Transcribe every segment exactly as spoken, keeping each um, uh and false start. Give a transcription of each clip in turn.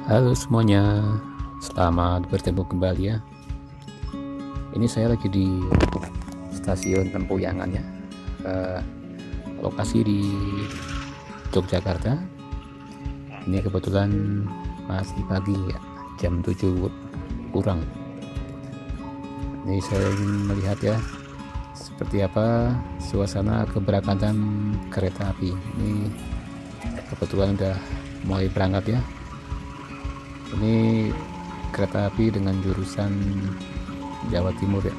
Halo semuanya, selamat bertemu kembali ya. Ini saya lagi di stasiun Tempuyangan ya, uh, lokasi di Yogyakarta. Ini kebetulan masih pagi ya, jam tujuh kurang. Ini saya ingin melihat ya, seperti apa suasana keberangkatan kereta api. Ini kebetulan udah mulai berangkat ya. Ini kereta api dengan jurusan Jawa Timur ya,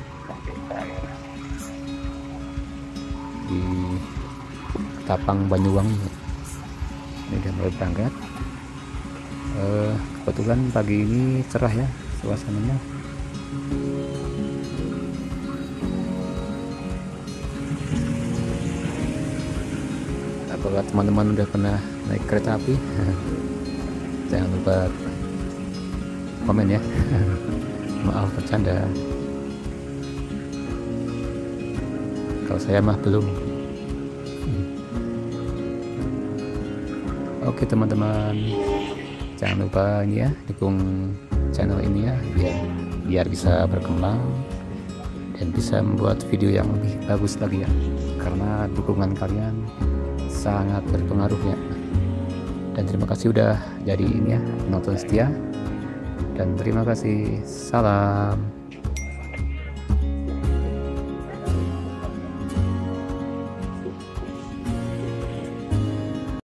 di Ketapang Banyuwangi. Ini udah mulai berangkat. Uh, kebetulan pagi ini cerah ya suasananya. Apakah teman-teman udah pernah naik kereta api? Jangan lupa komen ya. Maaf bercanda, kalau saya mah belum. Oke teman-teman, jangan lupa ini ya, dukung channel ini ya, biar biar bisa berkembang dan bisa membuat video yang lebih bagus lagi ya, karena dukungan kalian sangat berpengaruh ya. Dan terima kasih udah jadi ini ya, penonton setia, dan terima kasih, salam.